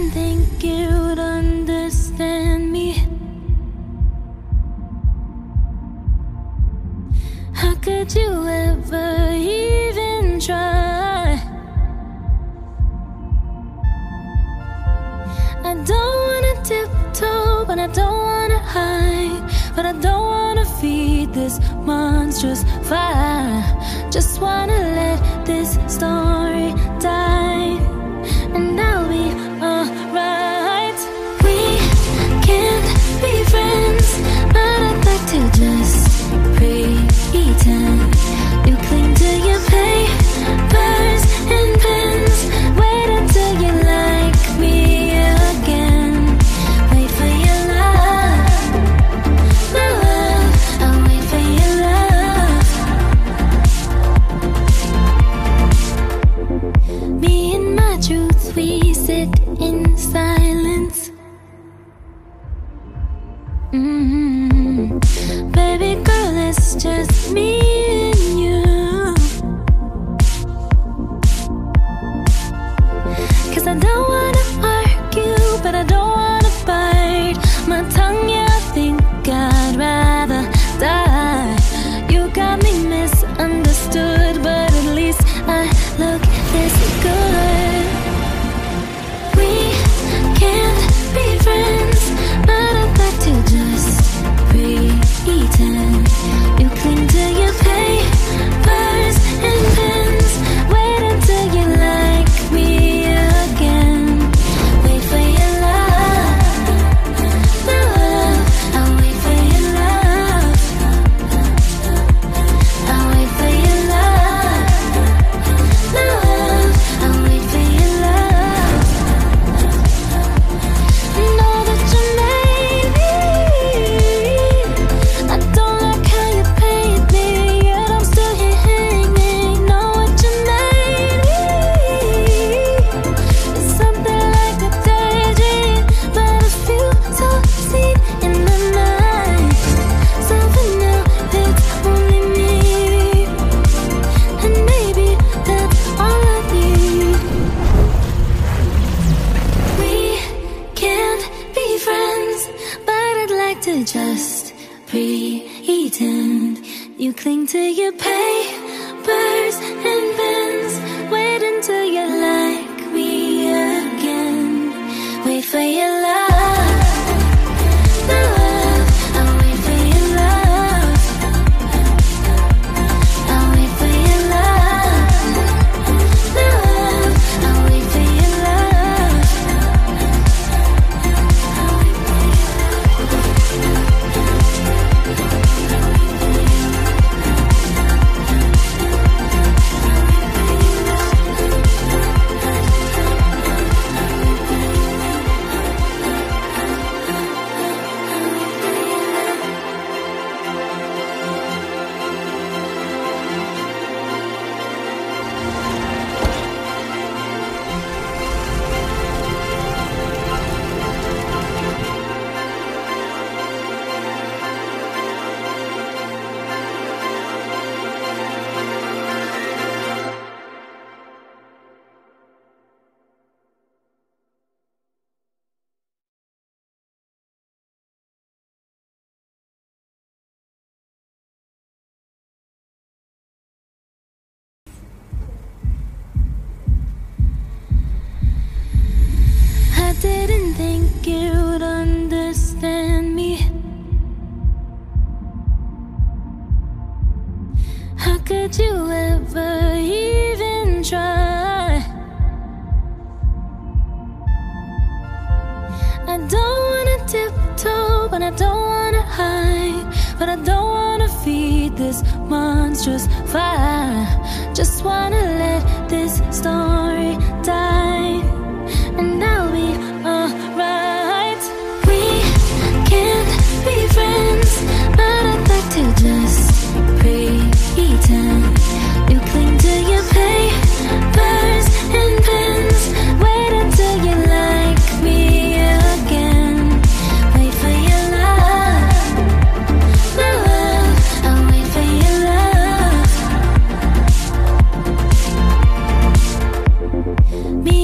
didn't think you'd understand me. How could you ever even try? I don't wanna tiptoe, but I don't wanna hide. But I don't wanna feed this monstrous fire. Just wanna let this story die, and I'll be alright. We can't be friends, but I'd like to just pretend. You cling to your papers and pens. Wait until you like me again. Wait for your love, my love. I'll wait for your love. Me and my truth, we sit in silence. Baby girl, it's just me and you. 'Cause I don't wanna argue, but I don't wanna bite my tongue. Yeah, I think I'd rather die. You got me misunderstood, but at least I look this good. We can't be friends, but I'd like to just pretend. You cling to your papers and pens. Wait until you like me again. Wait for your love, my love. I'll wait for your love. I'll wait for your love, my love. I'll wait for your love. Know that you made me. I don't like how you paid me, yet I'm still here hanging. Know what you made me. It's something like a daydream, but a few so seen in my mind. So for now, it's only me, and maybe that's all I need. We can't be friends, but I'd like to just pretend. You cling to your papers and pens. Wait until you like me again. Wait for your love, my love. I'll wait for your love. I'll wait for your love, my love. I'll wait for your love. I didn't think you'd understand me. How could you ever even try? I don't wanna tiptoe, but I don't wanna hide. But I don't wanna feed this monstrous fire. Just wanna let this story die, and I'll be alright. We can't be friends, but I'd like to just pretend. You cling to your papers and pens. Wait until you like me again. Wait for your love, my love. I'll wait for your love. Me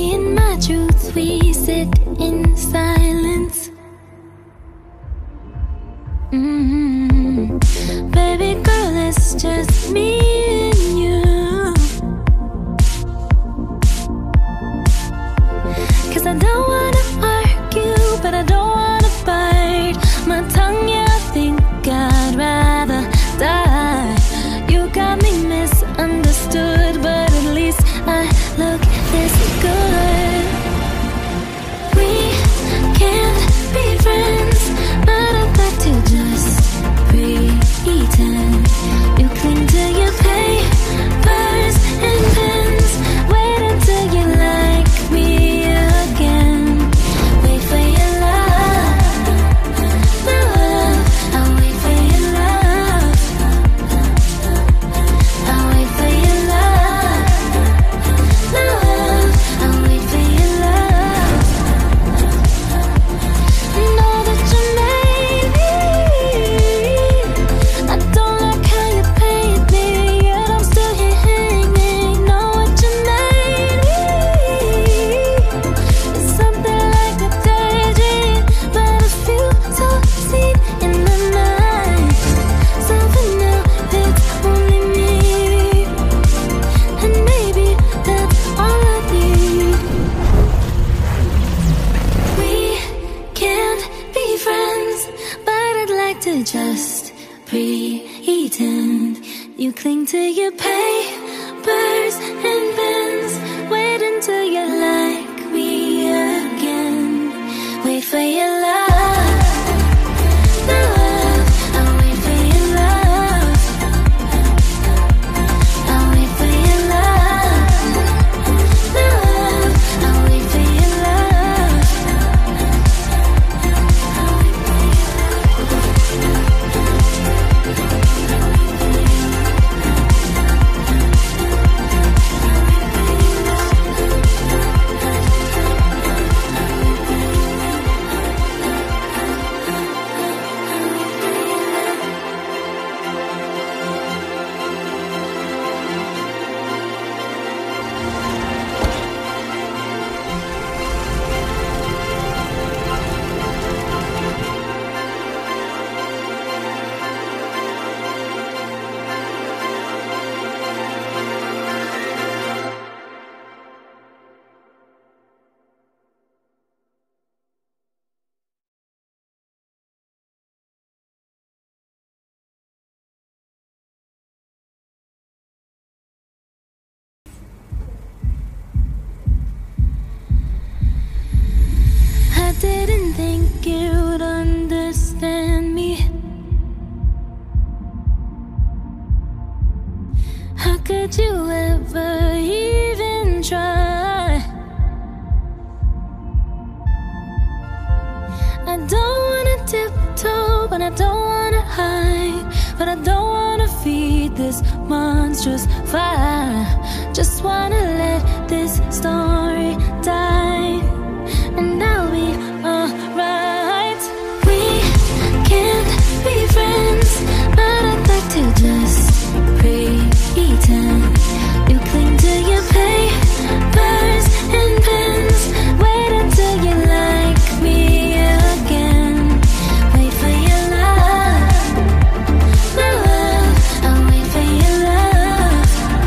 didn't think you'd understand me. How could you ever even try? I don't wanna tiptoe, but I don't wanna hide. But I don't wanna feed this monstrous fire. Just wanna let this story die, and I'll be alright. We can't be friends, but I'd like to just pretend. You cling to your papers and pens. Wait until you like me again. Wait for your love, my love. I'll wait for your love.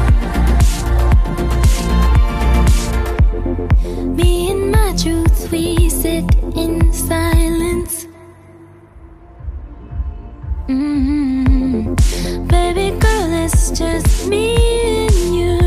Me and my truth, we sit in silence. Baby girl, it's just me and you.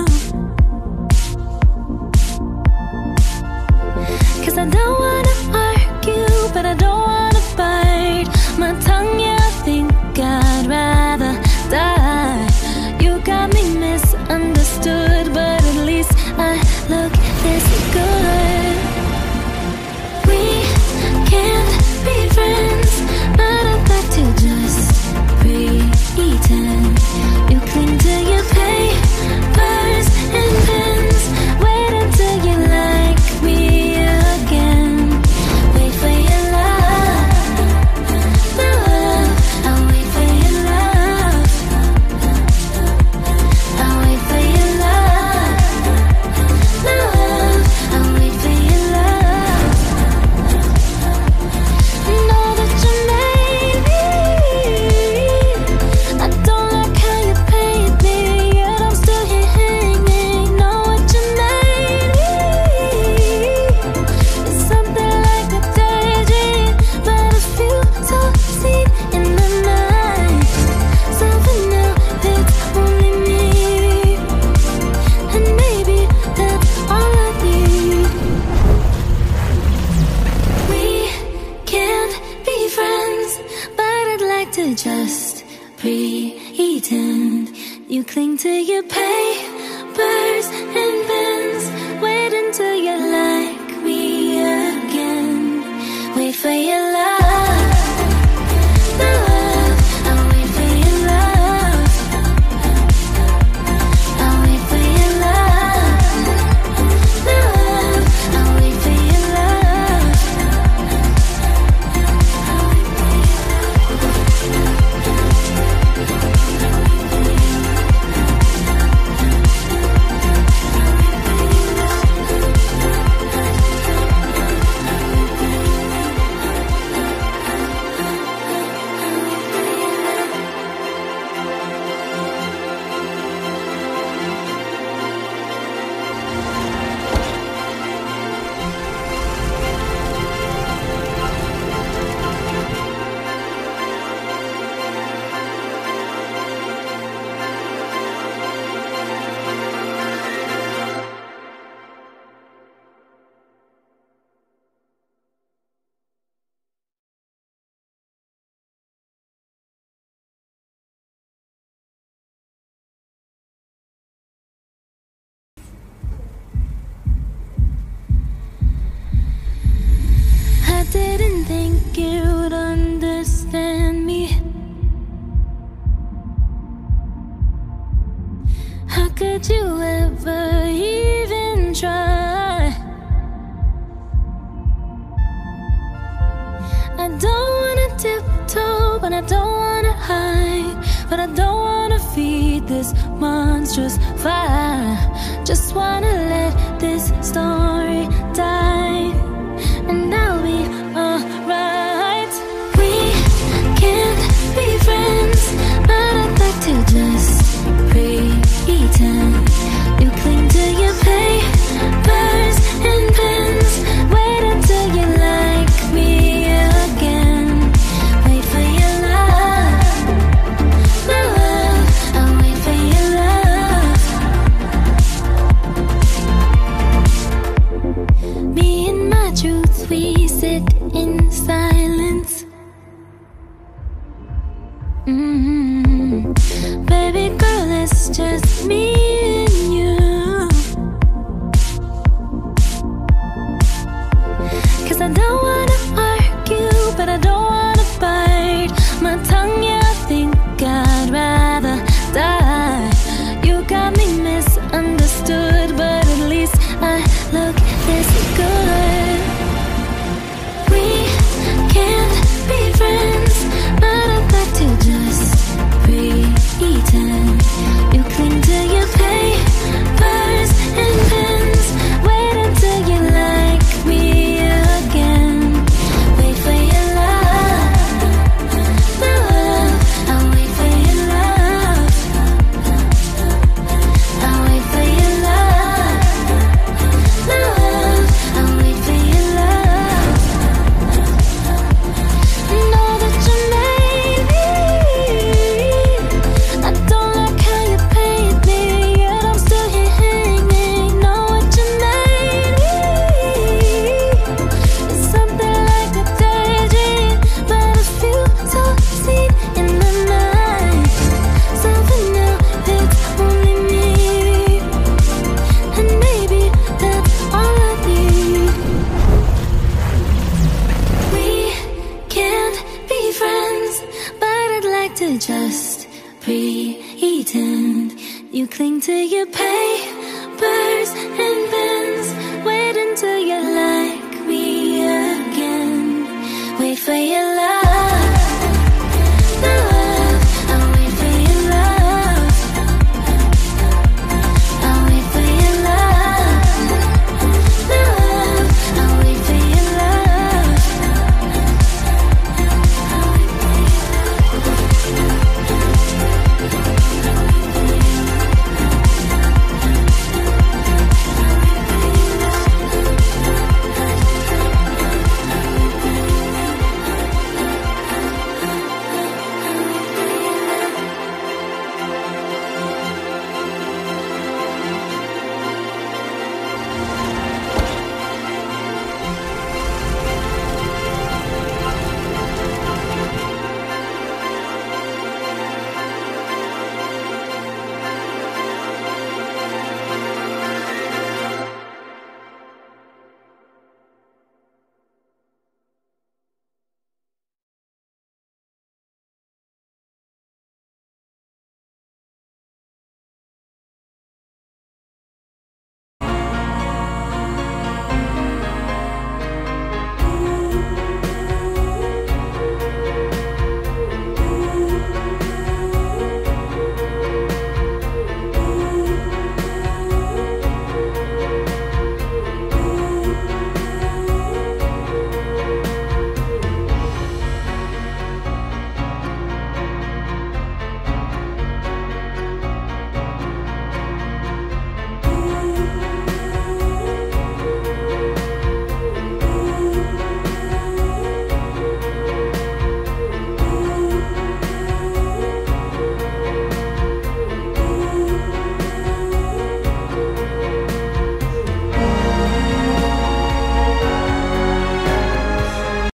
'Cause I don't wanna argue, but I don't wanna bite my tongue. Yeah, I think I'd rather die. You got me misunderstood, but at least I look this good. We can't be friends, but I'd like to just pretend. You cling to your papers and pens. Wait until you like me again. Wait for your love, my love. I'll wait for your love. I'll wait for your love, my love. I'll wait for your love. Know that you made me. I don't like how you paid me, yet I'm still here hanging. Know what you made me. It's something like a daydream, but a few so seen in the night. So for now, it's only me, and maybe that's all I need. We can't be friends, but I'd like to just pretend. You cling to your papers and pens. Wait until you like me again. Wait for your love, my love. I'll wait for your love. I'll wait for your love, my love. I'll wait for your love. I'll wait for your I didn't think you'd understand me. How could you ever even try? I don't wanna tiptoe, but I don't wanna hide. But I don't wanna feed this monstrous fire. Just wanna let this story die, and I'll be alright. We can't be friends, but I'd like to just pretend. You cling to your papers and pens. Wait until you like me again. Wait for your love, my love. I'll wait for your love. Me and my truth, we your papers